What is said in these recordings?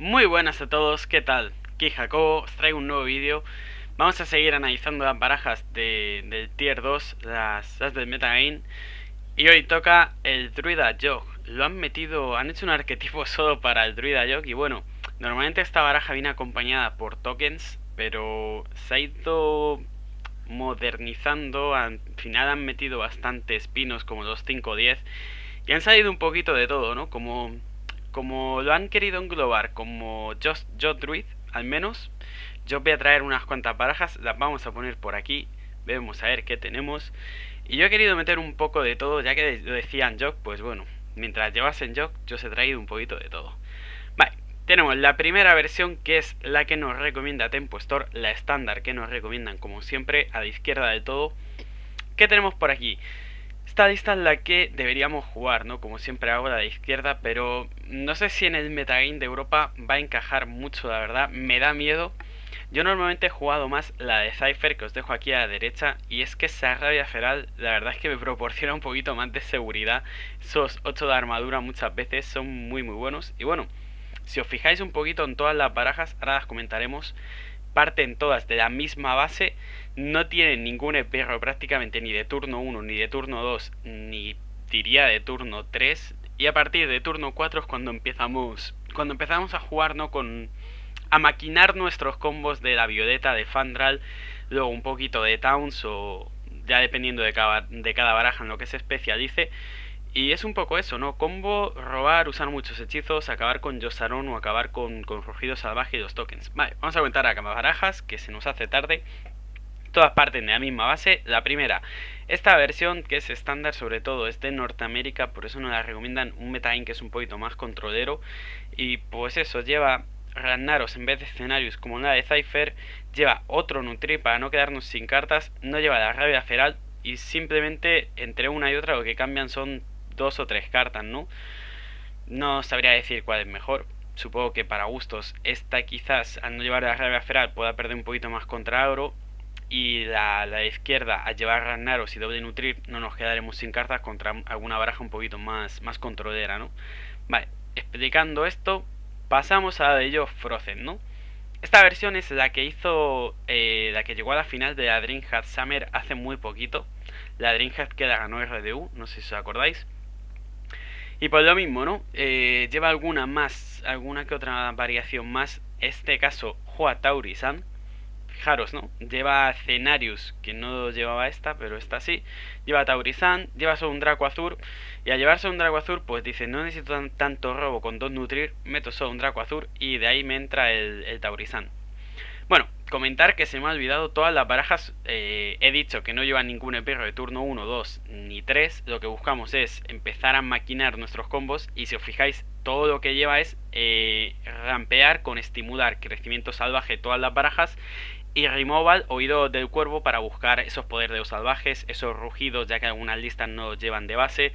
Muy buenas a todos, ¿qué tal? Aquí Jacobo, os traigo un nuevo vídeo. Vamos a seguir analizando las barajas del Tier 2, las del Metagame. Y hoy toca el Druida Yogg. Han hecho un arquetipo solo para el Druida Yogg. Y bueno, normalmente esta baraja viene acompañada por tokens, pero se ha ido modernizando. Al final han metido bastantes pinos, como los 5 o 10. Y han salido un poquito de todo, ¿no? Como lo han querido englobar como Just Druid, al menos, yo voy a traer unas cuantas barajas, las vamos a poner por aquí, vemos a ver qué tenemos. Y yo he querido meter un poco de todo, ya que lo decían Jog, pues bueno, mientras llevasen Jog, yo os he traído un poquito de todo. Vale, tenemos la primera versión, que es la que nos recomienda Tempo Store, la estándar que nos recomiendan como siempre, a la izquierda de todo. ¿Qué tenemos por aquí? Esta lista es la que deberíamos jugar, ¿no? Como siempre hago, la de izquierda, pero no sé si en el metagame de Europa va a encajar mucho, la verdad. Me da miedo. Yo normalmente he jugado más la de Cypher, que os dejo aquí a la derecha, y es que esa rabia feral, la verdad es que me proporciona un poquito más de seguridad. Esos 8 de armadura muchas veces son muy buenos. Y bueno, si os fijáis un poquito en todas las barajas, ahora las comentaremos, parten todas de la misma base, no tienen ningún esbirro prácticamente ni de turno 1, ni de turno 2, ni diría de turno 3, y a partir de turno 4 es cuando empezamos a jugar, ¿no? A maquinar nuestros combos de la Violeta, de Fandral, luego un poquito de Towns o ya dependiendo de cada baraja en lo que se especialice. Y es un poco eso, ¿no? Combo, robar, usar muchos hechizos, acabar con Yosaron o acabar con Rugido Salvaje y los tokens. Vale, vamos a comentar a barajas, que se nos hace tarde. Todas parten de la misma base. La primera, esta versión que es estándar, sobre todo es de Norteamérica, por eso nos la recomiendan un metagame que es un poquito más controlero. Y pues eso, lleva Ragnaros en vez de escenarios como la de Cypher, lleva otro Nutrir para no quedarnos sin cartas, no lleva la rabia feral y simplemente entre una y otra lo que cambian son 2 o 3 cartas, ¿no? No sabría decir cuál es mejor. Supongo que para gustos esta quizás al no llevar la rabia feral pueda perder un poquito más contra agro. Y la izquierda al llevar Ragnaros y doble nutrir no nos quedaremos sin cartas contra alguna baraja un poquito más controlera, ¿no? Vale, explicando esto, pasamos a la de ello Frozen, ¿no? Esta versión es la que la que llegó a la final de la Dreamhack Summer hace muy poquito. La Dreamhack que la ganó RDU, no sé si os acordáis. Y por lo mismo, ¿no? Lleva alguna que otra variación más. Este caso, Hoa Tauri-san. Fijaros, ¿no? Lleva Cenarius, que no llevaba esta, pero esta sí. Lleva Tauri-san, lleva solo un Draco Azur. Y al llevarse un Draco Azur, pues dice, no necesito tanto robo con 2 nutrir, meto solo un Draco Azur y de ahí me entra el Tauri-san. Bueno, comentar que se me ha olvidado todas las barajas. He dicho que no llevan ningún perro de turno 1, 2 ni 3. Lo que buscamos es empezar a maquinar nuestros combos. Y si os fijáis, todo lo que lleva es rampear con estimular crecimiento salvaje todas las barajas. Y removal, oído del cuervo, para buscar esos poderes de los salvajes, esos rugidos, ya que algunas listas no los llevan de base.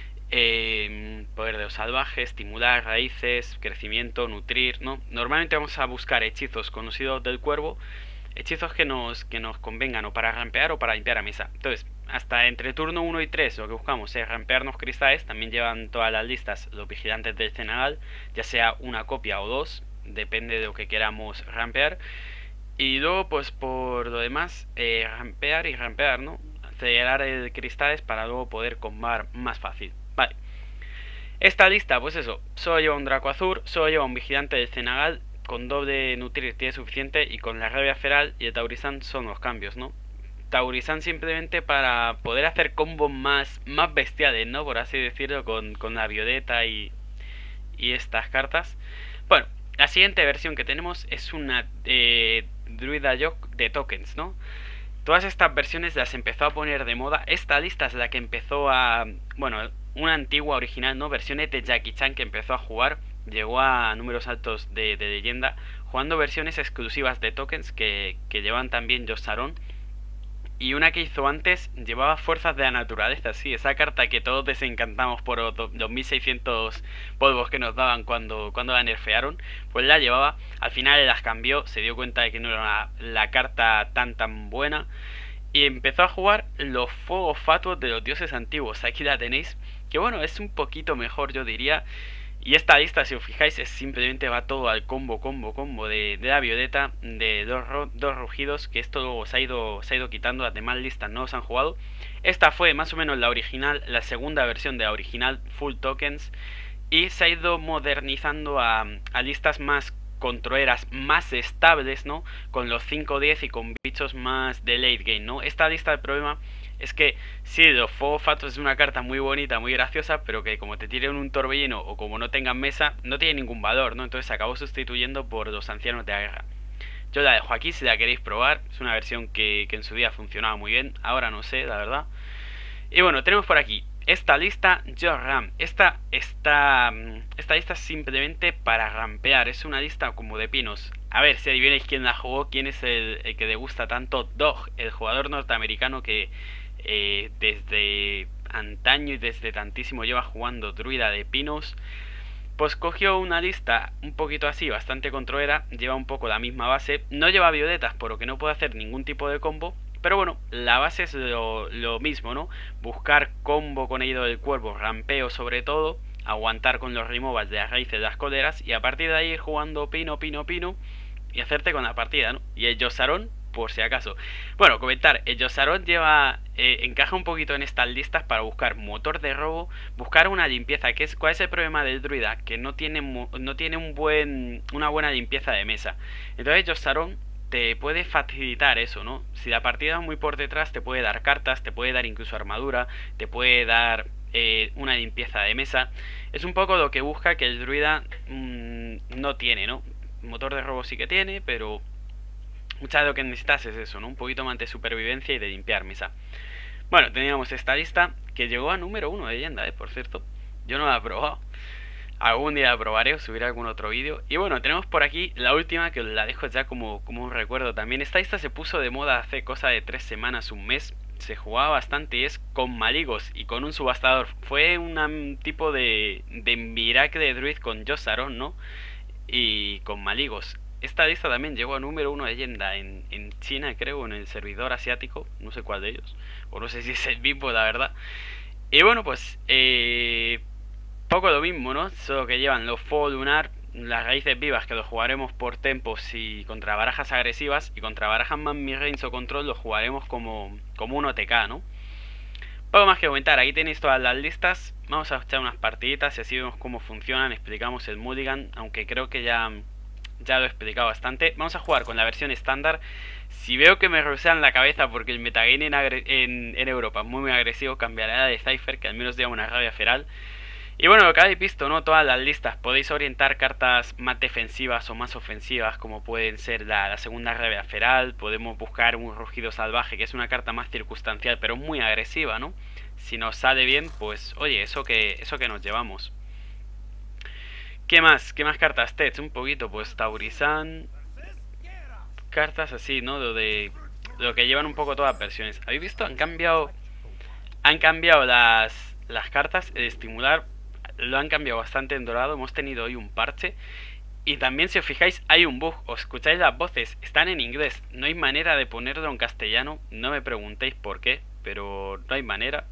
Poder de los salvajes, estimular raíces, crecimiento, nutrir, ¿no? Normalmente vamos a buscar hechizos conocidos del cuervo, hechizos que nos convengan o para rampear o para limpiar a mesa. Entonces, hasta entre turno 1 y 3 lo que buscamos es rampearnos cristales. También llevan todas las listas los vigilantes del Cenagal, ya sea una copia o 2, depende de lo que queramos rampear. Y luego pues por lo demás, rampear y rampear, ¿no? Acelerar el cristales para luego poder combar más fácil. Vale. Esta lista, pues eso, solo lleva un Draco Azur, solo lleva un Vigilante del Cenagal, con doble nutrir tiene suficiente, y con la rabia feral y el Tauri-san son los cambios, ¿no? Tauri-san simplemente para poder hacer combos más bestiales, ¿no? Por así decirlo, con la Violeta y estas cartas. Bueno, la siguiente versión que tenemos es una Druida Yogg de tokens, ¿no? Todas estas versiones las empezó a poner de moda. Esta lista es la que empezó a... Bueno, una antigua original, ¿no? Versiones de Jackie Chan que empezó a jugar. Llegó a números altos de leyenda. Jugando versiones exclusivas de tokens que llevan también Yosaron. Y una que hizo antes llevaba fuerzas de la naturaleza, sí, esa carta que todos desencantamos por los 1600 polvos que nos daban cuando la nerfearon, pues la llevaba. Al final las cambió, se dio cuenta de que no era la carta tan buena y empezó a jugar los fuegos fatuos de los dioses antiguos. Aquí la tenéis, que bueno, es un poquito mejor, yo diría. Y esta lista, si os fijáis, es simplemente va todo al combo de la violeta, de dos rugidos, que esto luego se ha ido quitando, las demás listas no os han jugado. Esta fue más o menos la original, la segunda versión de la original, full tokens, y se ha ido modernizando a listas más controleras, más estables, ¿no? Con los 5-10 y con bichos más de late game, ¿no? Esta lista, el problema es que sí, los fuegos fatos es una carta muy bonita, muy graciosa, pero que como te tiren un torbellino o como no tengan mesa, no tiene ningún valor, ¿no? Entonces se acabó sustituyendo por los ancianos de la guerra. Yo la dejo aquí si la queréis probar, es una versión que en su día funcionaba muy bien, ahora no sé, la verdad. Y bueno, tenemos por aquí esta lista Ram. Esta lista es simplemente para rampear. Es una lista como de pinos. A ver si adivináis quién la jugó, quién es el que le gusta tanto. Dog, el jugador norteamericano que desde antaño y desde tantísimo lleva jugando druida de pinos. Pues cogió una lista un poquito así, bastante controlera. Lleva un poco la misma base. No lleva violetas, por lo que no puede hacer ningún tipo de combo. Pero bueno, la base es lo mismo, ¿no? Buscar combo con Herido del Cuervo, rampeo sobre todo, aguantar con los removals de las raíces de las coleras y a partir de ahí ir jugando pino y hacerte con la partida, ¿no? Y el Yosaron, por si acaso. Bueno, comentar, el Yosaron encaja un poquito en estas listas para buscar motor de robo, buscar una limpieza. ¿Cuál es el problema del druida? Que no tiene una buena limpieza de mesa. Entonces Yosaron te puede facilitar eso, ¿no? Si la partida es muy por detrás, te puede dar cartas, te puede dar incluso armadura, te puede dar una limpieza de mesa. Es un poco lo que busca que el druida no tiene, ¿no? Motor de robo sí que tiene, pero muchas de lo que necesitas es eso, ¿no? Un poquito más de supervivencia y de limpiar mesa. Bueno, teníamos esta lista que llegó a número 1 de leyenda, por cierto. Yo no la he probado. Algún día la probaré o subiré algún otro vídeo. Y bueno, tenemos por aquí la última que os la dejo ya como un recuerdo también. Esta lista se puso de moda hace cosa de 3 semanas, un mes. Se jugaba bastante y es con Maligos y con un subastador. Fue un tipo de Miracle de Druid con Yosaron, ¿no? Y con Maligos. Esta lista también llegó a número 1 de leyenda en China, creo, en el servidor asiático. No sé cuál de ellos. O no sé si es el mismo, la verdad. Y bueno, pues poco lo mismo, ¿no? Solo que llevan los fuego lunar, las raíces vivas que los jugaremos por tempos y contra barajas agresivas, y contra barajas más midrange o control los jugaremos como un OTK, ¿no? Poco más que comentar, aquí tenéis todas las listas. Vamos a echar unas partiditas y así vemos cómo funcionan, explicamos el mulligan, aunque creo que ya lo he explicado bastante. Vamos a jugar con la versión estándar. Si veo que me rocean la cabeza porque el metagame en Europa es muy agresivo, cambiaré a la de Cypher, que al menos lleva una rabia feral. Y bueno, lo que habéis visto, ¿no? Todas las listas. Podéis orientar cartas más defensivas o más ofensivas, como pueden ser la segunda rabia feral. Podemos buscar un rugido salvaje, que es una carta más circunstancial, pero muy agresiva, ¿no? Si nos sale bien, pues oye, eso que nos llevamos. ¿Qué más? ¿Qué más cartas? Tech, un poquito, pues Taurisan. Cartas así, ¿no? Lo que llevan un poco todas las versiones. ¿Habéis visto? Han cambiado las cartas. El estimular lo han cambiado bastante en dorado. Hemos tenido hoy un parche. Y también, si os fijáis, hay un bug. Os escucháis las voces, están en inglés. No hay manera de ponerlo en castellano. No me preguntéis por qué, pero no hay manera.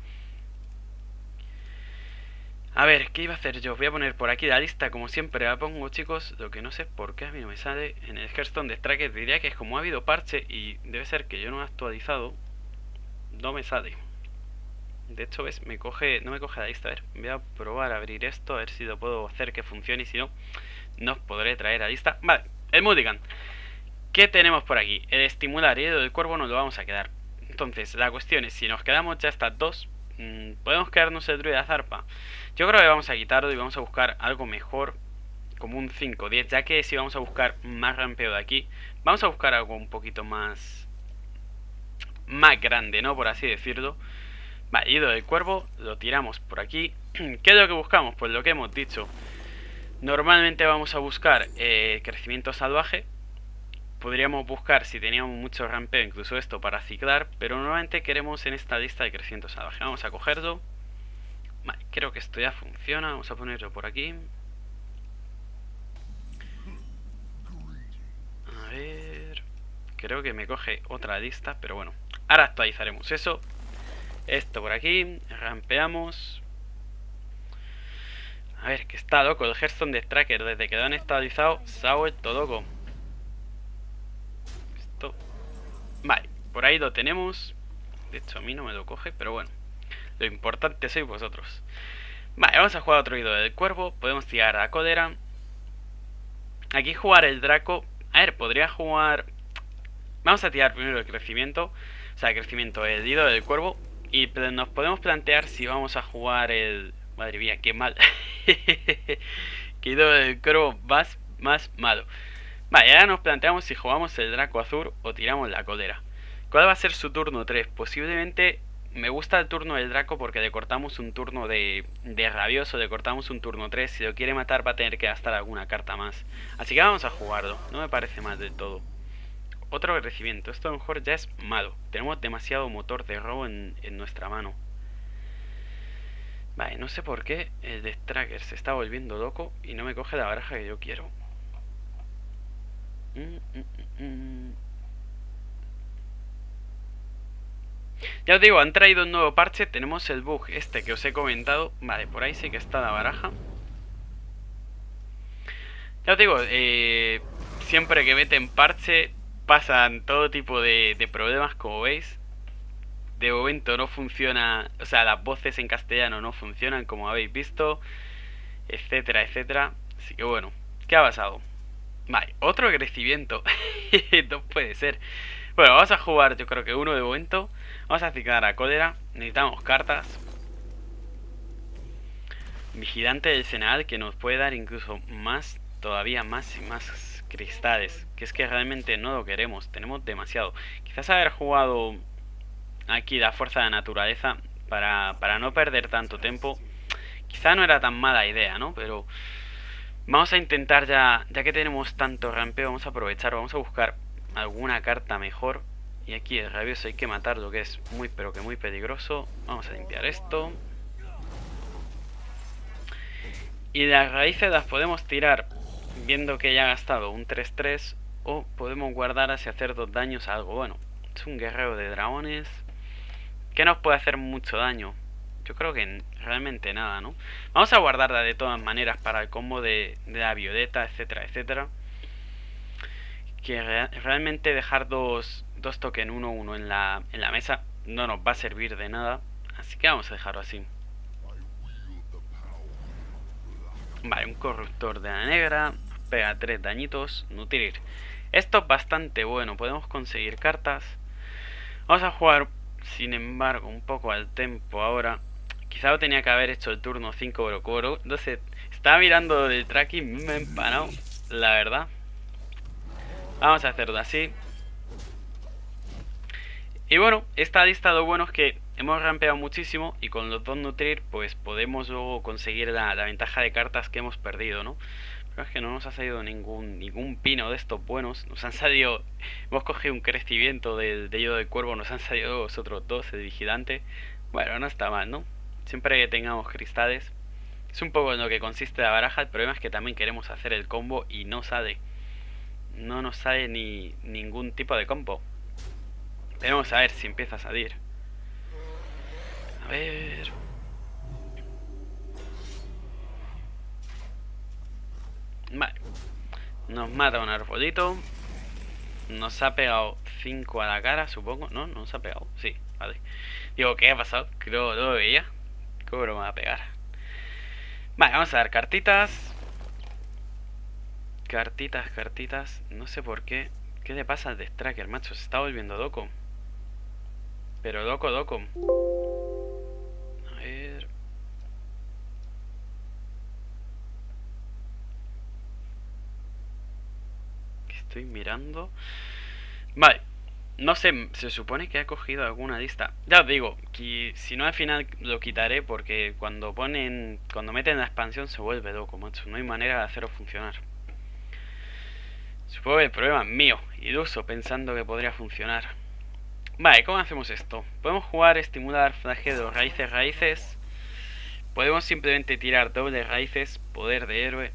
A ver, ¿qué iba a hacer yo? Voy a poner por aquí la lista, como siempre la pongo, chicos. Lo que no sé por qué a mí no me sale. En el Hearthstone de Tracker diría que es como ha habido parche y debe ser que yo no he actualizado. No me sale. De hecho, ves, no me coge la lista. A ver, voy a probar a abrir esto, a ver si lo puedo hacer que funcione y si no, no os podré traer a la lista. Vale, el mulligan. ¿Qué tenemos por aquí? El estimular y el del cuervo nos lo vamos a quedar. Entonces, la cuestión es, si nos quedamos ya estas dos, ¿podemos quedarnos el druida zarpa? Yo creo que vamos a quitarlo y vamos a buscar algo mejor, como un 5-10, ya que si vamos a buscar más rampeo de aquí, vamos a buscar algo un poquito más grande, ¿no? Por así decirlo. Vale, ido del cuervo, lo tiramos por aquí. ¿Qué es lo que buscamos? Pues lo que hemos dicho. Normalmente vamos a buscar crecimiento salvaje. Podríamos buscar, si teníamos mucho rampeo, incluso esto para ciclar, pero normalmente queremos en esta lista de crecimiento salvaje. Vamos a cogerlo. Vale, creo que esto ya funciona. Vamos a ponerlo por aquí. A ver... Creo que me coge otra lista, pero bueno. Ahora actualizaremos eso. Esto por aquí. Rampeamos. A ver, que está loco el Hearthstone de Tracker. Desde que lo han estabilizado se ha vuelto loco. Esto... Vale, por ahí lo tenemos. De hecho a mí no me lo coge, pero bueno. Lo importante sois vosotros. Vale, vamos a jugar otro ídolo del cuervo. Podemos tirar a Cólera. Aquí jugar el Draco. A ver, podría jugar... Vamos a tirar primero el crecimiento. O sea, el crecimiento, el ídolo del cuervo. Y nos podemos plantear si vamos a jugar el... Madre mía, qué mal. Que ídolo del cuervo más malo. Vale, ahora nos planteamos si jugamos el Draco Azul o tiramos la Cólera. ¿Cuál va a ser su turno 3? Posiblemente... Me gusta el turno del Draco porque le cortamos un turno de rabioso, le cortamos un turno 3. Si lo quiere matar va a tener que gastar alguna carta más. Así que vamos a jugarlo, no me parece mal del todo. Otro crecimiento, esto a lo mejor ya es malo. Tenemos demasiado motor de robo en nuestra mano. Vale, no sé por qué el de Tracker se está volviendo loco y no me coge la baraja que yo quiero. Ya os digo, han traído un nuevo parche. Tenemos el bug este que os he comentado. Vale, por ahí sí que está la baraja. Ya os digo, siempre que meten parche pasan todo tipo de problemas, como veis. De momento no funciona, o sea, las voces en castellano no funcionan, como habéis visto, etcétera, etcétera. Así que bueno, ¿qué ha pasado? Vale, otro crecimiento. No puede ser. Bueno, vamos a jugar, yo creo que uno de momento. Vamos a ciclar a Cólera. Necesitamos cartas. Vigilante del Senal, que nos puede dar incluso más, todavía más y más cristales. Que es que realmente no lo queremos, tenemos demasiado. Quizás haber jugado aquí la fuerza de la naturaleza para no perder tanto tiempo. Quizá no era tan mala idea, ¿no? Pero vamos a intentar ya que tenemos tanto rampeo, vamos a aprovechar, vamos a buscar alguna carta mejor. Y aquí el rabioso hay que matarlo, que es muy pero que muy peligroso. Vamos a limpiar esto. Y las raíces las podemos tirar viendo que ya ha gastado un 3-3. O podemos guardar hacia hacer 2 daños a algo. Bueno, es un guerrero de dragones que nos puede hacer mucho daño. Yo creo que realmente nada, ¿no? Vamos a guardarla de todas maneras para el combo de la violeta, etcétera, etcétera. Que realmente dejar dos tokens 1-1 en la mesa no nos va a servir de nada. Así que vamos a dejarlo así. Vale, un corruptor de la negra. Pega 3 dañitos. Nutrir. Esto es bastante bueno. Podemos conseguir cartas. Vamos a jugar, sin embargo, un poco al tempo ahora. Quizá lo tenía que haber hecho el turno 5 Orocoro. Entonces, estaba mirando el tracking. Me he empanado, la verdad. Vamos a hacerlo así. Y bueno, esta lista lo bueno es que hemos rampeado muchísimo y con los dos nutrir pues podemos luego conseguir la ventaja de cartas que hemos perdido, ¿no? Pero es que no nos ha salido ningún pino de estos buenos. Nos han salido... Hemos cogido un crecimiento del hilo del cuervo, nos han salido los otros dos, el vigilante. Bueno, no está mal, ¿no? Siempre que tengamos cristales. Es un poco en lo que consiste la baraja. El problema es que también queremos hacer el combo y no sale. No nos sale ningún tipo de combo. Vamos a ver si empieza a salir. A ver... Vale. Nos mata un arbolito. Nos ha pegado 5 a la cara, supongo. No, no nos ha pegado. Sí, vale. Digo, ¿qué ha pasado? Que no lo veía. ¿Cómo no me va a pegar? Vale, vamos a dar cartitas. Cartitas. No sé por qué. ¿Qué le pasa al de Tracker, macho? Se está volviendo loco. Pero loco. A ver... ¿Qué estoy mirando? Vale. No sé, se supone que ha cogido alguna lista. Ya os digo, que si no al final lo quitaré porque cuando meten la expansión se vuelve loco, macho. No hay manera de hacerlo funcionar. Supongo que el problema es mío, iluso, pensando que podría funcionar. Vale, ¿cómo hacemos esto? Podemos jugar estimular flagelo raíces. Podemos simplemente tirar doble raíces, poder de héroe.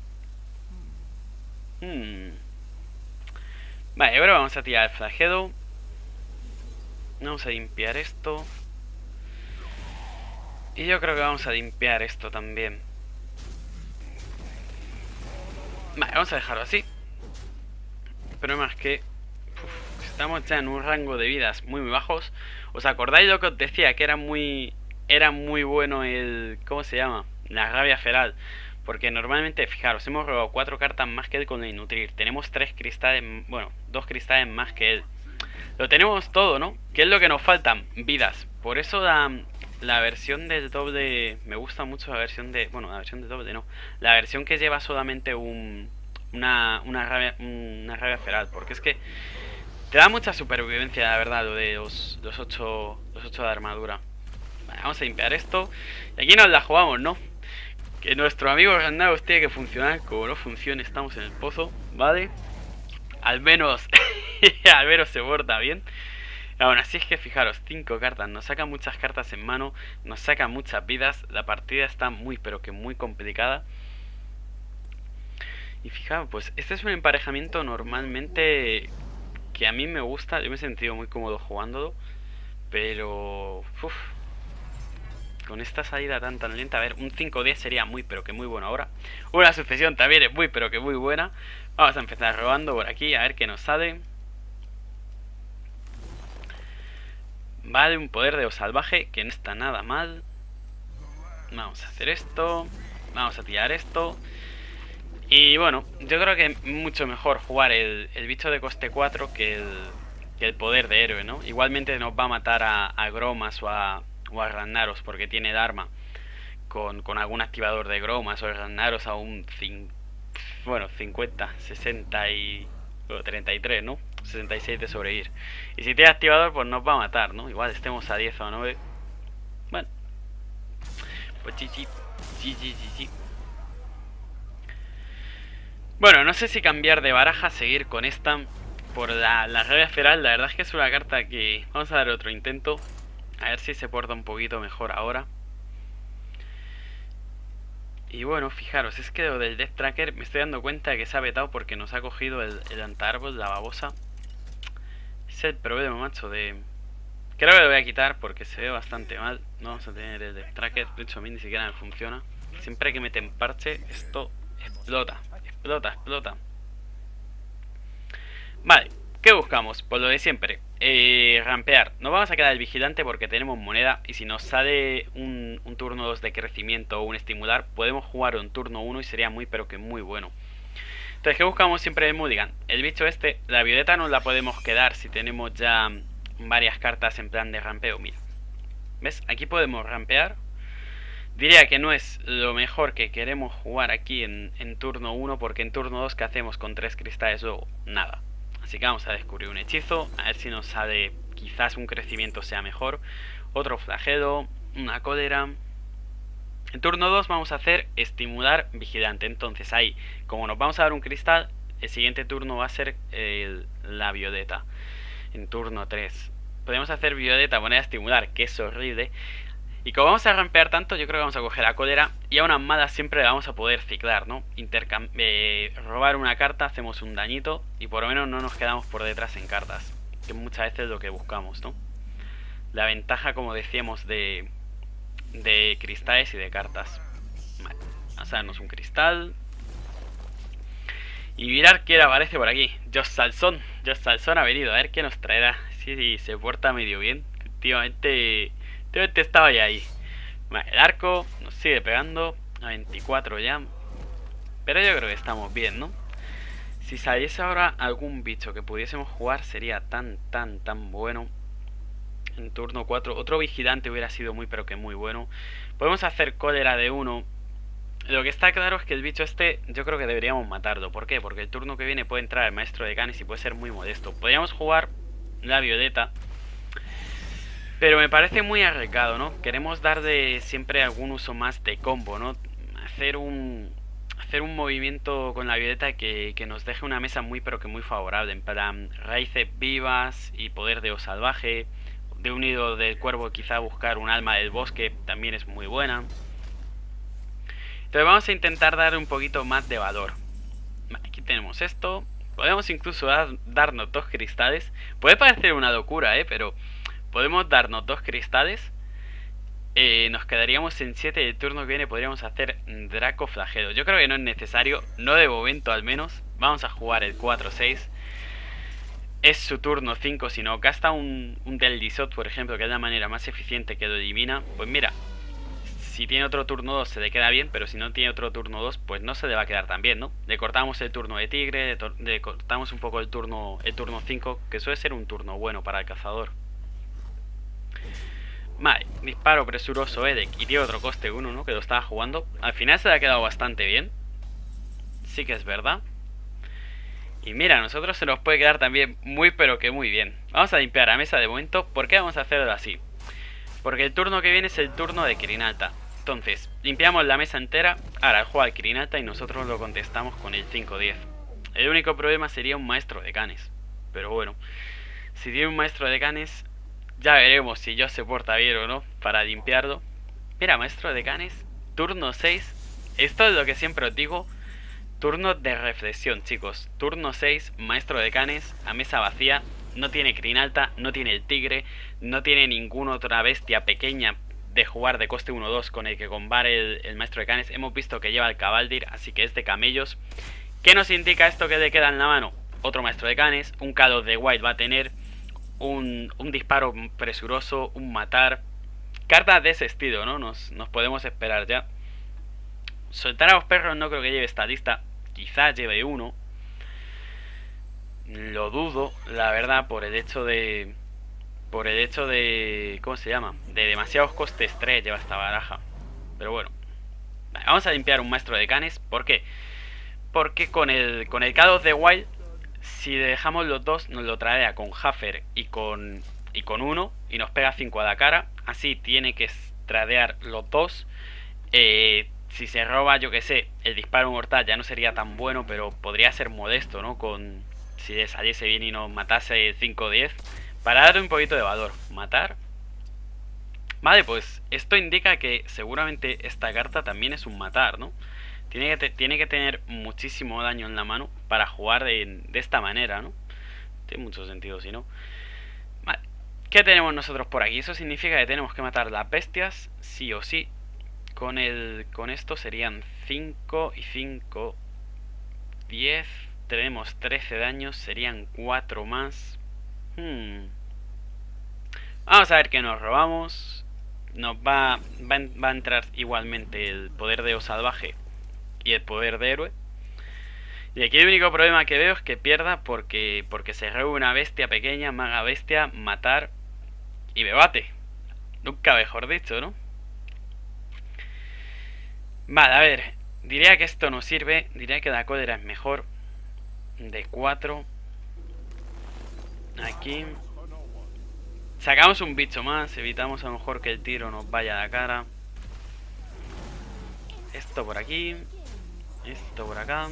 Vale, ahora vamos a tirar el flagelo. Vamos a limpiar esto. Y yo creo que vamos a limpiar esto también. Vale, vamos a dejarlo así. El problema es que estamos ya en un rango de vidas muy bajos. ¿Os acordáis lo que os decía? Que era muy bueno el... ¿Cómo se llama? La rabia feral. Porque normalmente, fijaros, hemos robado 4 cartas más que él con el Nutrir. Tenemos 3 cristales, bueno, 2 cristales más que él. Lo tenemos todo, ¿no? ¿Qué es lo que nos faltan? Vidas. Por eso la versión del doble... Me gusta mucho la versión de... Bueno, la versión del doble no. La versión que lleva solamente una rabia feral. Porque es que te da mucha supervivencia, la verdad, lo de los 8 de armadura. Vale, vamos a limpiar esto. Y aquí nos la jugamos, ¿no? Que nuestro amigo Randaros tiene que funcionar. Como no funcione, estamos en el pozo, ¿vale? Al menos al menos se porta bien. Aún así es que fijaros, 5 cartas, nos saca muchas cartas en mano, nos saca muchas vidas, la partida está muy pero que muy complicada. Y fijaos, pues este es un emparejamiento normalmente que a mí me gusta, yo me he sentido muy cómodo jugándolo, pero con esta salida tan lenta, a ver, un 5-10 sería muy pero que muy bueno ahora. Una sucesión también es muy pero que muy buena. Vamos a empezar robando por aquí, a ver qué nos sale. Vale, un poder de salvaje, que no está nada mal. Vamos a hacer esto. Vamos a tirar esto. Y bueno, yo creo que es mucho mejor jugar el bicho de coste 4 que el poder de héroe, ¿no? Igualmente nos va a matar a Gromas o a Ragnaros porque tiene el arma con algún activador de Gromas o Ragnaros a un 50, 60 y... o 33, ¿no? 66 de sobrevivir. Y si tiene activador, pues nos va a matar, ¿no? Igual estemos a 10 o 9. Bueno. Pues sí. Bueno, no sé si cambiar de baraja, seguir con esta por la rabia feral. La verdad es que es una carta que... Vamos a dar otro intento. A ver si se porta un poquito mejor ahora. Y bueno, fijaros, es que lo del Death Tracker me estoy dando cuenta de que se ha vetado porque nos ha cogido el antaárbol, la babosa. Es el problema, macho, de... Creo que lo voy a quitar porque se ve bastante mal. No vamos a tener el Death Tracker, de hecho a mí ni siquiera me funciona. Siempre que meten parche, esto explota. Vale, ¿qué buscamos? Pues lo de siempre, rampear. No vamos a quedar el vigilante porque tenemos moneda. Y si nos sale un turno 2 de crecimiento o un estimular, podemos jugar un turno 1 y sería muy pero que muy bueno. Entonces, ¿qué buscamos siempre en Mulligan? El bicho este, la violeta nos la podemos quedar si tenemos ya varias cartas en plan de rampeo. Mira, ¿ves? Aquí podemos rampear. Diría que no es lo mejor que queremos jugar aquí en turno 1, porque en turno 2 ¿qué hacemos con 3 cristales? Luego, nada. Así que vamos a descubrir un hechizo, a ver si nos sale quizás un crecimiento sea mejor. Otro flagelo, una cólera. En turno 2 vamos a hacer estimular vigilante. Entonces ahí, como nos vamos a dar un cristal, el siguiente turno va a ser la violeta. En turno 3 podemos hacer violeta, moneda estimular, que es horrible. Y como vamos a rampear tanto, yo creo que vamos a coger la cólera. Y a una armada siempre la vamos a poder ciclar, ¿no? Robar una carta, hacemos un dañito. Y por lo menos no nos quedamos por detrás en cartas, que muchas veces es lo que buscamos, ¿no? La ventaja, como decíamos, de cristales y de cartas. Vale, vamos a darnos un cristal. Y mirar quién aparece por aquí. Josh Salson ha venido, a ver qué nos traerá. Sí, se porta medio bien. Últimamente estaba ya ahí. Vale, el arco nos sigue pegando a 24 ya. Pero yo creo que estamos bien, ¿no? Si saliese ahora algún bicho que pudiésemos jugar sería tan bueno. En turno 4 otro vigilante hubiera sido muy pero que muy bueno. Podemos hacer cólera de 1. Lo que está claro es que el bicho este yo creo que deberíamos matarlo. ¿Por qué? Porque el turno que viene puede entrar el maestro de Canis y puede ser muy modesto. Podríamos jugar la violeta, pero me parece muy arriesgado, ¿no? Queremos darle siempre algún uso más de combo, ¿no? Hacer un movimiento con la violeta que nos deje una mesa muy pero que muy favorable. En plan, raíces vivas y poder de salvaje. De un nido del cuervo quizá buscar un alma del bosque también es muy buena. Entonces vamos a intentar dar un poquito más de valor. Aquí tenemos esto. Podemos incluso darnos 2 cristales. Puede parecer una locura, pero... podemos darnos 2 cristales nos quedaríamos en 7 y el turno que viene podríamos hacer Draco Flagelo. Yo creo que no es necesario, no de momento al menos. Vamos a jugar el 4-6. Es su turno 5, si no gasta un Deadly Shot, por ejemplo, que es la manera más eficiente que lo elimina. Pues mira, si tiene otro turno 2 se le queda bien, pero si no tiene otro turno 2 pues no se le va a quedar tan bien, ¿no? Le cortamos el turno de tigre, le cortamos un poco el turno 5, que suele ser un turno bueno para el cazador. Vale, disparo presuroso Edek y tiene otro coste 1, ¿no? Que lo estaba jugando. Al final se le ha quedado bastante bien. Sí que es verdad. Y mira, a nosotros se nos puede quedar también muy pero que muy bien. Vamos a limpiar la mesa de momento. ¿Por qué vamos a hacerlo así? Porque el turno que viene es el turno de Kirinalta. Entonces, limpiamos la mesa entera. Ahora juega el Kirinalta y nosotros lo contestamos con el 5-10. El único problema sería un maestro de canes. Pero bueno, si tiene un maestro de canes, ya veremos si yo se porta bien o no para limpiarlo. Mira, maestro de canes, turno 6. Esto es lo que siempre os digo. Turno de reflexión, chicos. Turno 6, maestro de canes, a mesa vacía. No tiene Kirinalta, no tiene el tigre, no tiene ninguna otra bestia pequeña de jugar de coste 1-2 con el que combare el maestro de canes. Hemos visto que lleva el Cabaldir, así que es de camellos. ¿Qué nos indica esto que le queda en la mano? Otro maestro de canes, un Call of the Wild va a tener, un disparo presuroso, un matar. Cartas de ese estilo, ¿no? Nos podemos esperar ya. Soltar a los perros no creo que lleve esta lista. Quizás lleve uno. Lo dudo, la verdad, por el hecho de... ¿cómo se llama? De demasiados costes 3 lleva esta baraja. Pero bueno. Vale, vamos a limpiar un maestro de canes. ¿Por qué? Porque con el Call of the Wild, si dejamos los dos, nos lo trae con Huffer y con uno, y nos pega 5 a la cara. Así tiene que tradear los dos. Si se roba, yo que sé, el disparo mortal ya no sería tan bueno, pero podría ser modesto, ¿no? Si le saliese bien y nos matase 5-10. Para darle un poquito de valor. Matar. Vale, pues esto indica que seguramente esta carta también es un matar, ¿no? Tiene que tener muchísimo daño en la mano para jugar de esta manera, ¿no? Tiene mucho sentido, si no. Vale. ¿Qué tenemos nosotros por aquí? Eso significa que tenemos que matar las bestias, sí o sí. Con esto serían 5 y 5, 10. Tenemos 13 daños, serían 4 más. Vamos a ver qué nos robamos. Nos va a entrar igualmente el poder de salvaje y el poder de héroe. Y aquí el único problema que veo es que pierda porque se robe una bestia pequeña, maga bestia, matar y me bate. Nunca mejor dicho, ¿no? Vale, a ver. Diría que esto no sirve. Diría que la cólera es mejor. De 4. Aquí. Sacamos un bicho más. Evitamos a lo mejor que el tiro nos vaya a la cara. Esto por aquí. Esto por acá.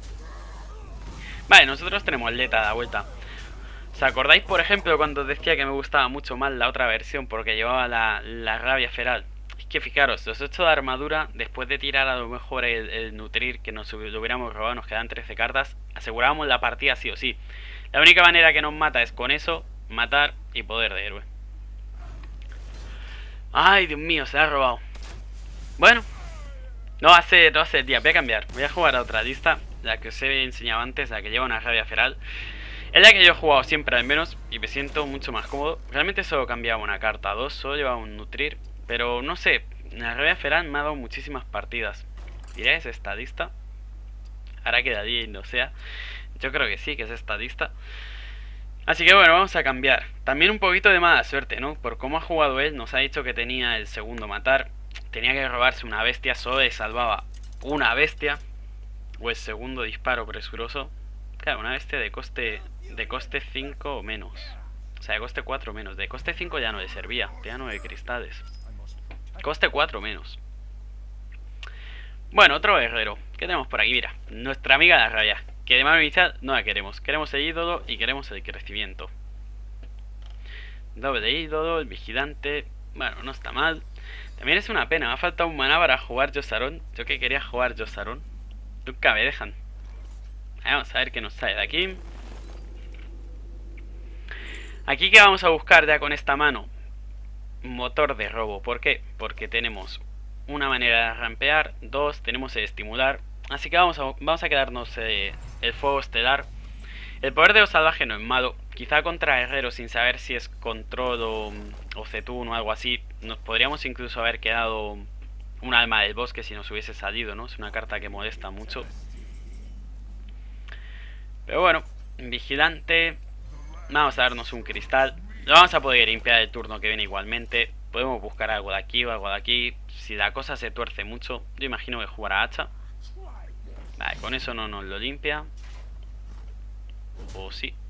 Vale, nosotros tenemos Leta a la vuelta. ¿Os acordáis, por ejemplo, cuando os decía que me gustaba mucho más la otra versión porque llevaba la rabia feral? Es que fijaros, los 8 de armadura, después de tirar a lo mejor el nutrir que lo hubiéramos robado, nos quedan 13 cartas, asegurábamos la partida sí o sí. La única manera que nos mata es con eso, matar y poder de héroe. Ay, Dios mío, se la ha robado. Bueno, no va a ser día, voy a cambiar. Voy a jugar a otra lista, la que os he enseñado antes, la que lleva una rabia feral. Es la que yo he jugado siempre al menos y me siento mucho más cómodo. Realmente solo cambiaba una carta, 2, solo llevaba un nutrir. Pero no sé, la rabia feral me ha dado muchísimas partidas. ¿Diré es estadista? Ahora que Daddy no sea. Yo creo que sí, que es estadista. Así que bueno, vamos a cambiar. También un poquito de mala suerte, ¿no? Por cómo ha jugado él, nos ha dicho que tenía el segundo matar. Tenía que robarse una bestia, solo le salvaba una bestia. O el segundo disparo presuroso. Claro, una bestia de coste 5 o menos. O sea, de coste 4 menos. De coste 5 ya no le servía. Tenía 9 cristales. Coste 4 menos. Bueno, otro guerrero. ¿Qué tenemos por aquí? Mira, nuestra amiga la rabia. Que de mano inicial no la queremos. Queremos el ídolo y queremos el crecimiento. Doble ídolo, el vigilante. Bueno, no está mal. También es una pena. Me ha faltado un maná para jugar Yosaron. Yo que quería jugar Yosaron. Nunca me dejan. Vamos a ver qué nos sale de aquí. Aquí que vamos a buscar ya con esta mano. motor de robo. ¿Por qué? Porque tenemos una manera de rampear, dos, tenemos el estimular. Así que vamos a quedarnos el fuego estelar. El poder de lo salvaje no es malo. Quizá contra herreros, sin saber si es control o Zetun o algo así, nos podríamos incluso haber quedado un alma del bosque si nos hubiese salido, ¿no? Es una carta que molesta mucho. Pero bueno, vigilante. Vamos a darnos un cristal. Lo vamos a poder limpiar el turno que viene igualmente. Podemos buscar algo de aquí o algo de aquí. Si la cosa se tuerce mucho, yo imagino que jugará hacha. Vale, con eso no nos lo limpia. O sí.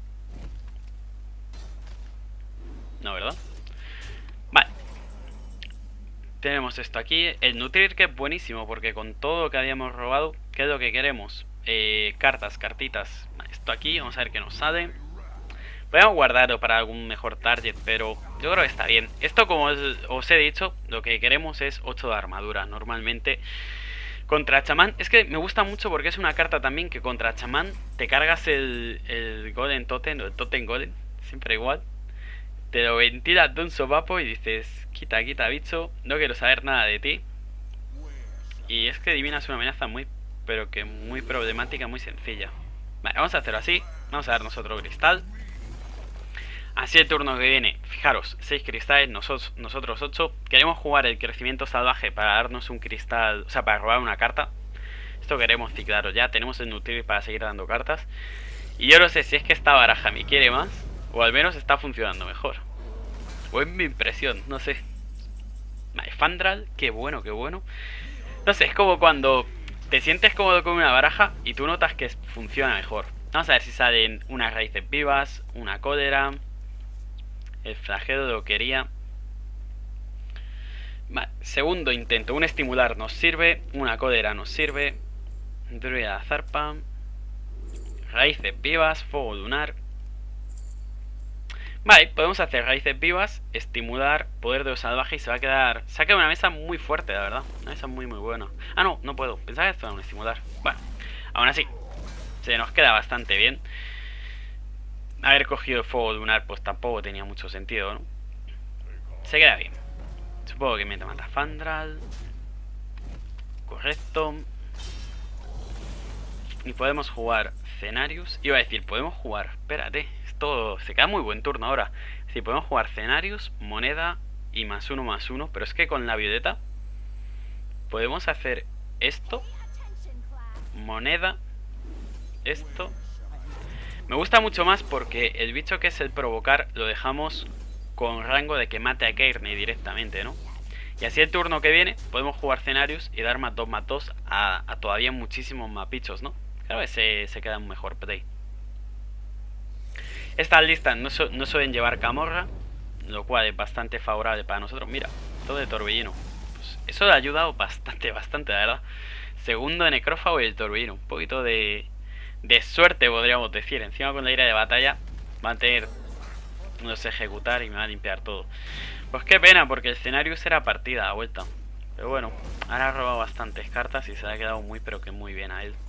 No, ¿verdad? Vale. Tenemos esto aquí. El nutrir, que es buenísimo, porque con todo lo que habíamos robado, ¿qué es lo que queremos? Cartas, cartitas. Esto aquí, vamos a ver qué nos sale. Podemos guardarlo para algún mejor target, pero yo creo que está bien. Esto, como os he dicho, lo que queremos es 8 de armadura. Normalmente contra chamán, es que me gusta mucho porque es una carta también que contra chamán te cargas el golem totem, o el totem golem, siempre igual. Te lo ventilas de un sopapo y dices, quita, quita bicho, no quiero saber nada de ti. Y es que Divina es una amenaza muy, pero que muy problemática, muy sencilla. Vale, vamos a hacerlo así, vamos a darnos otro cristal. Así el turno que viene, fijaros, 6 cristales, nosotros 8. Queremos jugar el crecimiento salvaje para darnos un cristal, o sea, para robar una carta. Esto queremos ciclarlo ya, tenemos el nutrir para seguir dando cartas. Y yo no sé si es que esta baraja me quiere más, o al menos está funcionando mejor. O es mi impresión, no sé. Vale, Fandral, qué bueno, qué bueno. No sé, es como cuando te sientes cómodo con una baraja y tú notas que funciona mejor. Vamos a ver si salen unas raíces vivas, una cólera. El flagelo lo quería. Vale, segundo intento. Un estimular nos sirve. Una cólera nos sirve. Druida zarpa. Raíces vivas. Fuego lunar. Vale, podemos hacer raíces vivas. Estimular. Poder de lo salvaje. Y se va a quedar. Se ha quedado una mesa muy fuerte, la verdad. Una mesa muy buena. Ah, no, no puedo. Pensaba que esto era un estimular. Bueno, aún así se nos queda bastante bien. Haber cogido el fuego lunar pues tampoco tenía mucho sentido, ¿no? Se queda bien. Supongo que me mata Fandral. Correcto. Y podemos jugar Cenarius. Iba a decir, podemos jugar, espérate, esto se queda muy buen turno ahora. Sí, podemos jugar Cenarius, moneda y +1/+1. Pero es que con la violeta podemos hacer esto. Moneda. Esto. Me gusta mucho más porque el bicho que es el provocar lo dejamos con rango de que mate a Kearney directamente, ¿no? Y así el turno que viene podemos jugar Cenarius y dar +2/+2 a todavía muchísimos más bichos, ¿no? Claro que se queda un mejor play. Estas listas no suelen llevar camorra, lo cual es bastante favorable para nosotros. Mira, todo de torbellino. Pues eso le ha ayudado bastante, la verdad. Segundo de necrófago y el torbellino. Un poquito de suerte, podríamos decir. Encima con la ira de batalla van a tener los ejecutar y me va a limpiar todo. Pues qué pena, porque el escenario será partida a vuelta. Pero bueno, ahora ha robado bastantes cartas y se le ha quedado muy pero que muy bien a él.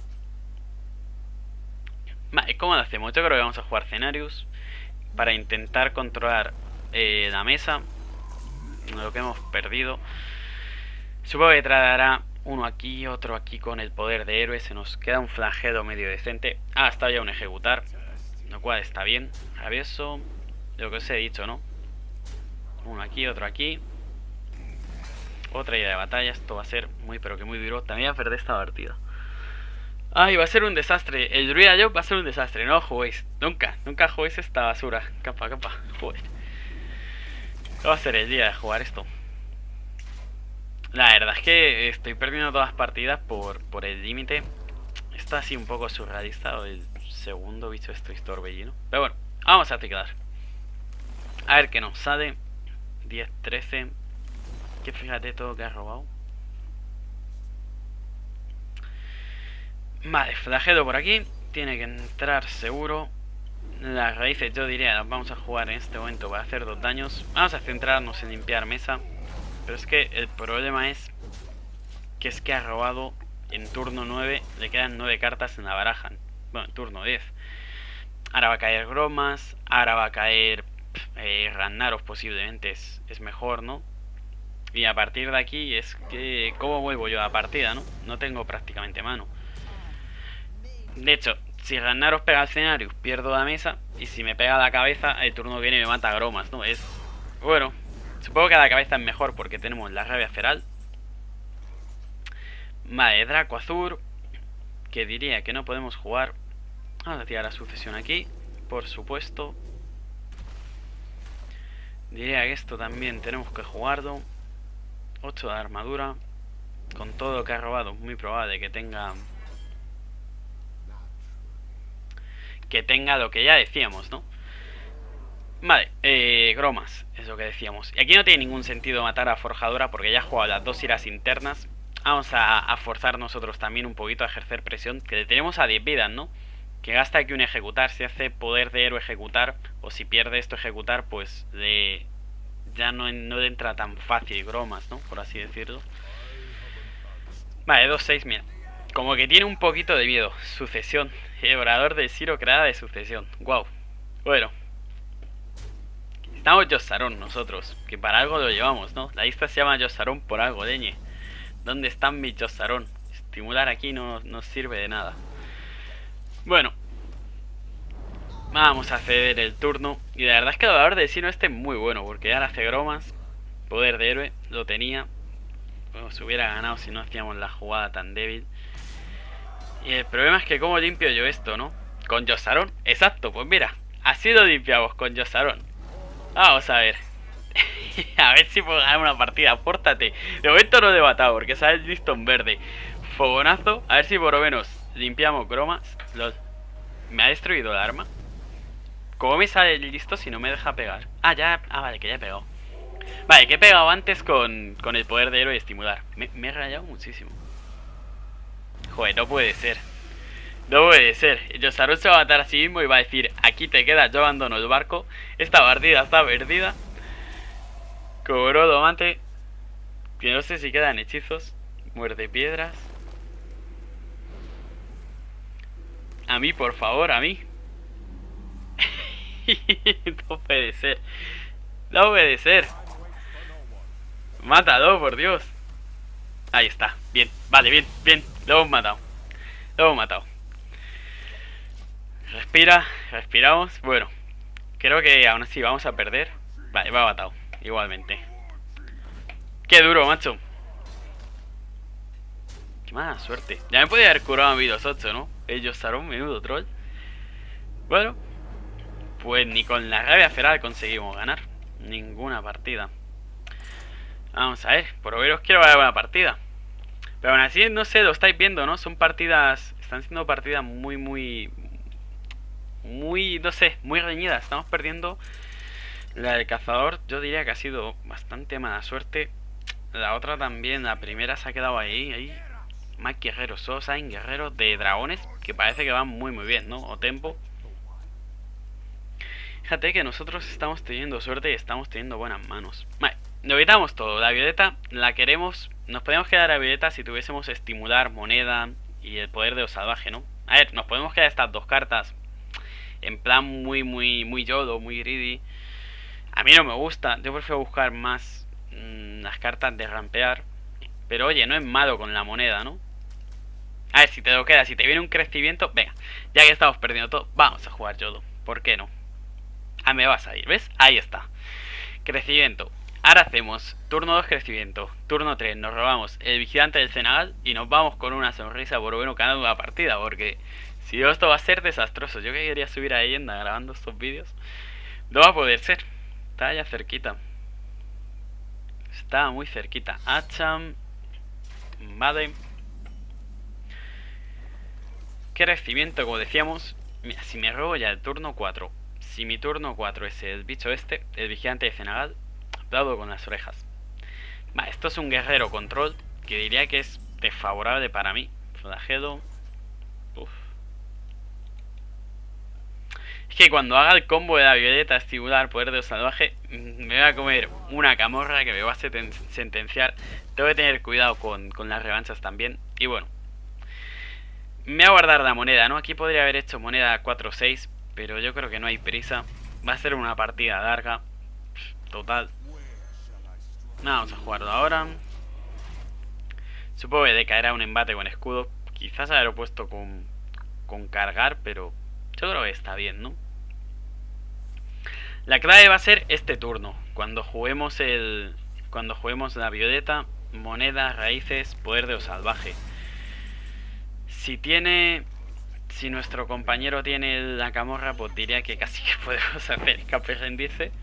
Vale, ¿cómo lo hacemos? Yo creo que vamos a jugar Cenarius para intentar controlar la mesa, lo que hemos perdido. Supongo que traerá uno aquí, otro aquí con el poder de héroe. Se nos queda un flagelo medio decente. Ah, está ya un ejecutar, lo cual está bien. Rabioso, lo que os he dicho, ¿no? Uno aquí, otro aquí. Otra idea de batalla. Esto va a ser muy pero que muy duro. También voy a perder esta partida. Ay, va a ser un desastre. El Druida Job va a ser un desastre. No juguéis. Nunca juguéis esta basura. Capa. Joder. No va a ser el día de jugar esto. La verdad es que estoy perdiendo todas las partidas por el límite. Está así un poco surrealista. El segundo bicho estoy torbellino. Pero bueno, vamos a teclar. A ver qué nos sale. 10, 13. Que fíjate todo que ha robado. Vale, flagelo por aquí. Tiene que entrar seguro. Las raíces yo diría las vamos a jugar en este momento para hacer 2 daños. Vamos a centrarnos en limpiar mesa. Pero es que el problema es que ha robado en turno 9. Le quedan 9 cartas en la baraja. Bueno, en turno 10. Ahora va a caer Gromas. Ahora va a caer Ragnaros posiblemente es mejor, ¿no? Y a partir de aquí es que... ¿Cómo vuelvo yo a la partida, no? No tengo prácticamente mano. De hecho, si Ragnaros pega al escenario, pierdo la mesa. Y si me pega a la cabeza, el turno viene y me mata a Gromas, ¿no? Es... Bueno, supongo que a la cabeza es mejor porque tenemos la rabia feral. Vale, Draco Azur, que diría que no podemos jugar. Vamos a tirar la sucesión aquí, por supuesto. Diría que esto también tenemos que jugarlo. 8 de armadura. Con todo lo que ha robado, muy probable que tenga... Que tenga lo que ya decíamos, ¿no? Vale, Gromas, es lo que decíamos. Y aquí no tiene ningún sentido matar a Forjadora porque ya ha jugado las 2 iras internas. Vamos a forzar nosotros también un poquito a ejercer presión. Que le tenemos a 10 vidas, ¿no? Que gasta aquí un ejecutar. Si hace poder de héroe ejecutar, o si pierde esto ejecutar, pues ya no le entra tan fácil Gromas, ¿no? Por así decirlo. Vale, 2-6, mira. Como que tiene un poquito de miedo. Sucesión. El orador de Ciro creada de sucesión. Wow. Bueno. Estamos Yossarón nosotros. Que para algo lo llevamos, ¿no? La lista se llama Yossarón por algo, leñe. ¿Dónde están mis Yossarón? Estimular aquí no sirve de nada. Bueno. Vamos a ceder el turno. Y la verdad es que el orador de Ciro este es muy bueno. Porque ahora hace Gromas. Poder de héroe. Lo tenía. Bueno, se hubiera ganado si no hacíamos la jugada tan débil. Y el problema es que cómo limpio yo esto, ¿no? Con Yossarón, exacto, pues mira. Así lo limpiamos con Yossarón. Vamos a ver. A ver si puedo ganar una partida, pórtate. De momento no lo he matado porque sale el listón verde. Fogonazo, a ver si por lo menos limpiamos Gromas. Me ha destruido el arma. ¿Cómo me sale el listo si no me deja pegar? Vale, que ya he pegado. Vale, que he pegado antes con el poder de héroe y estimular. Me he rayado muchísimo. Joder, no puede ser. No puede ser. Yossarón se va a matar a sí mismo y va a decir: aquí te quedas, yo abandono el barco. Esta partida está perdida. Cobró domate. Que no sé si quedan hechizos. Muerde piedras. A mí, por favor, a mí. No puede ser. No puede ser. Mátalo, por Dios. Ahí está, bien, vale, bien. Lo hemos matado. Lo hemos matado. Respiramos. Bueno, creo que aún así vamos a perder. Vale, va matado, igualmente. Qué duro, macho. Qué mala suerte. Ya me podía haber curado a mi 2-8, ¿no? El Yossarón, menudo troll. Bueno, pues ni con la rabia feral conseguimos ganar ninguna partida. Vamos a ver, por lo menos quiero ganar una partida. Pero aún así, no sé, lo estáis viendo, ¿no? Son partidas, están siendo partidas muy, no sé, muy reñidas. Estamos perdiendo. La del cazador, yo diría que ha sido bastante mala suerte. La otra también, la primera se ha quedado ahí. Más guerreros, solo saben guerreros de dragones, que parece que van muy bien, ¿no? O tempo. Fíjate que nosotros estamos teniendo suerte y estamos teniendo buenas manos. Vale, lo evitamos todo. La violeta la queremos. Nos podemos quedar a violeta si tuviésemos estimular, moneda y el poder de lo salvaje, ¿no? A ver, nos podemos quedar estas 2 cartas en plan muy yodo, muy greedy. A mí no me gusta. Yo prefiero buscar más las cartas de rampear. Pero oye, no es malo con la moneda, ¿no? A ver, si te lo quedas, si te viene un crecimiento, venga, ya que estamos perdiendo todo, vamos a jugar yodo. ¿Por qué no? Ah, me va a salir, ¿ves? Ahí está. Crecimiento. Ahora hacemos turno 2 crecimiento. Turno 3 nos robamos el vigilante del Senegal y nos vamos con una sonrisa por bueno ganando una partida. Porque si no, esto va a ser desastroso. Yo que quería subir a leyenda grabando estos vídeos, no va a poder ser. Está ya cerquita. Está muy cerquita. Hacham. Vale. Crecimiento, como decíamos. Mira, si me robo ya el turno 4. Si mi turno 4 es el bicho este, el vigilante de Senegal, aplaudo con las orejas. Vale, esto es un guerrero control, que diría que es desfavorable para mí. Flagelo. Uf. Es que cuando haga el combo de la violeta, estimular, poder de lo salvaje, me voy a comer una camorra que me va a sentenciar. Tengo que tener cuidado con las revanchas también. Y bueno, me voy a guardar la moneda, ¿no? Aquí podría haber hecho moneda 4-6, pero yo creo que no hay prisa. Va a ser una partida larga. Total. Vamos a jugarlo ahora. Supongo que decaerá un embate con escudo. Quizás haberlo puesto con cargar, pero yo creo que está bien, ¿no? La clave va a ser este turno. Cuando juguemos la violeta, moneda, raíces, poder de lo salvaje. Si nuestro compañero tiene la camorra, pues diría que casi que podemos hacer escape rendirse.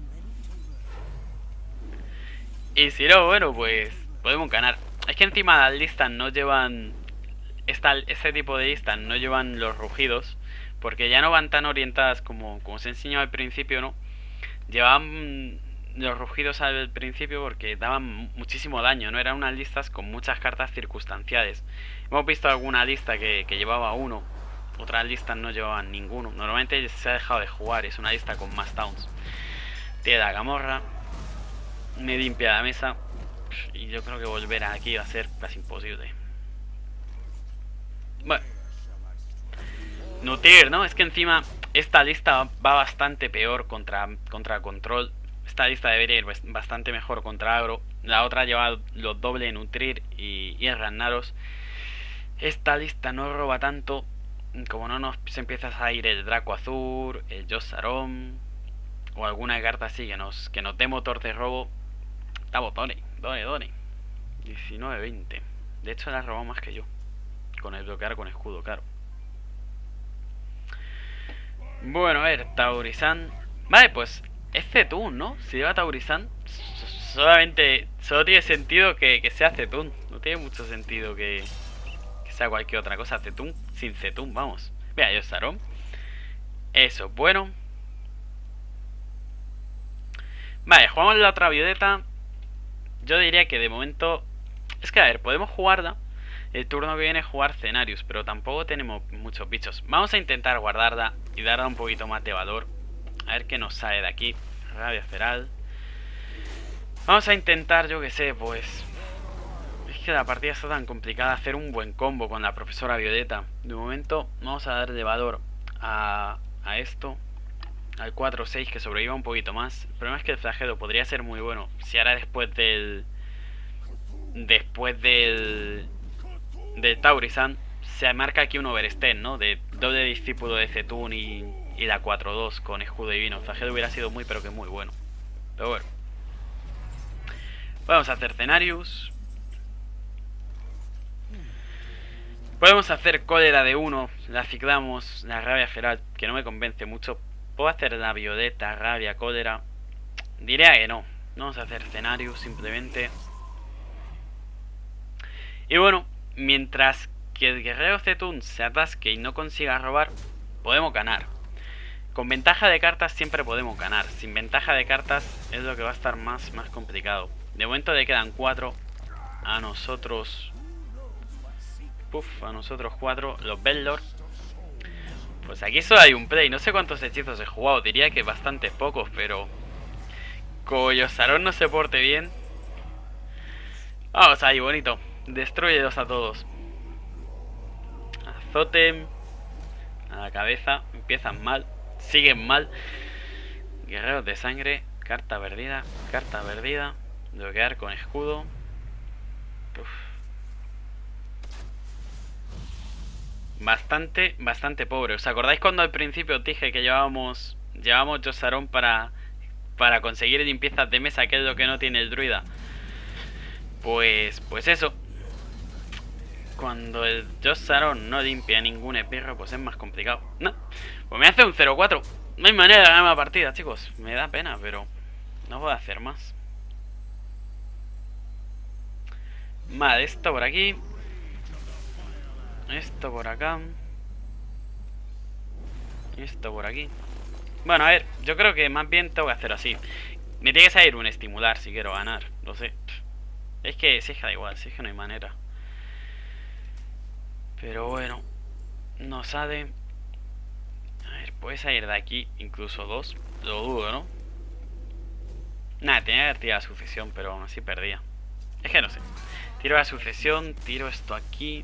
Y si no, bueno, pues podemos ganar. Es que encima las listas no llevan... Este tipo de listas no llevan los rugidos. Porque ya no van tan orientadas como se enseñó al principio, ¿no? Llevaban los rugidos al principio porque daban muchísimo daño, ¿no? Eran unas listas con muchas cartas circunstanciales. Hemos visto alguna lista que llevaba uno. Otras listas no llevaban ninguno. Normalmente se ha dejado de jugar. Es una lista con más towns. Tiene la camorra. Me limpia la mesa. Y yo creo que volver aquí va a ser casi imposible. Bueno. Nutrir, ¿no? Es que encima esta lista va bastante peor contra control. Esta lista debería ir bastante mejor contra agro. La otra lleva los doble de Nutrir y Ragnaros. Esta lista no roba tanto. Como no nos empiezas a ir el Draco Azul, el Jossaron o alguna carta así que nos dé motor de robo. Estamos Done. 19-20. De hecho la ha robado más que yo. Con el bloquear con escudo, claro. Bueno, a ver, Taurizan. Vale, pues es Zetun, ¿no? Si lleva Taurizan, solo tiene sentido que sea Zetun. No tiene mucho sentido que sea cualquier otra cosa. Zetun sin Zetun, vamos. Mira, Jossaron. Eso, bueno. Vale, jugamos la otra violeta. Yo diría que de momento... Es que a ver, podemos jugarla. El turno que viene jugar Cenarius, pero tampoco tenemos muchos bichos. Vamos a intentar guardarla y darle un poquito más de valor. A ver qué nos sale de aquí. Rabia feral. Vamos a intentar, yo que sé, pues... Es que la partida está tan complicada. Hacer un buen combo con la profesora Violeta. De momento vamos a darle valor a esto. Al 4-6 que sobreviva un poquito más. El problema es que el flagelo podría ser muy bueno. Si ahora después del Taurizan se marca aquí un overextend, ¿no? De doble discípulo de Zetun y la 4-2 con escudo divino. El flagelo hubiera sido muy pero que muy bueno. Pero bueno. Vamos a hacer Cenarius. Podemos hacer cólera de 1. La ciclamos. La rabia feral, que no me convence mucho. Puedo hacer la violeta, rabia, cólera. Diría que no. Vamos a hacer Cenarius simplemente. Y bueno, mientras que el guerrero Zetun se atasque y no consiga robar, podemos ganar. Con ventaja de cartas siempre podemos ganar. Sin ventaja de cartas es lo que va a estar más complicado. De momento le quedan 4. A nosotros... a nosotros 4. Los Bellor. Pues aquí solo hay un play. No sé cuántos hechizos he jugado. Diría que bastante pocos, pero... Como Jossaron no se porte bien... Vamos ahí, bonito. Destruyelos a todos. Azote. A la cabeza. Empiezan mal. Siguen mal. Guerreros de sangre. Carta perdida. Carta perdida. Bloquear con escudo. Uf. Bastante pobre. ¿Os acordáis cuando al principio os dije que llevábamos Jossaron para conseguir limpiezas de mesa, que es lo que no tiene el druida? Pues eso. Cuando el Jossaron no limpia ningún esbirro, pues es más complicado. No, pues me hace un 0-4. No hay manera de ganar la partida, chicos. Me da pena, pero no puedo hacer más. Vale, esto por aquí. Esto por acá. Esto por aquí. Bueno, a ver, yo creo que más bien tengo que hacer así. Me tiene que salir un estimular si quiero ganar. Lo sé. Es que si es que da igual, si es que no hay manera. Pero bueno, no sale. A ver, puede salir de aquí incluso 2. Lo dudo, ¿no? Nada, tenía que haber tirado la sucesión, pero aún así perdía. Es que no sé. Tiro la sucesión, tiro esto aquí.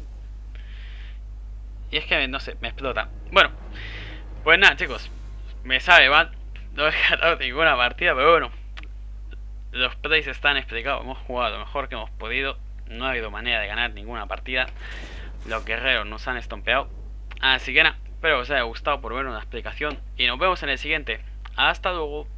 Y es que, no sé, me explota. Bueno, pues nada, chicos. Me sabe mal. No he ganado ninguna partida, pero bueno. Los plays están explicados. Hemos jugado lo mejor que hemos podido. No ha habido manera de ganar ninguna partida. Los guerreros nos han estompeado. Así que nada, espero que os haya gustado por ver una explicación. Y nos vemos en el siguiente. Hasta luego.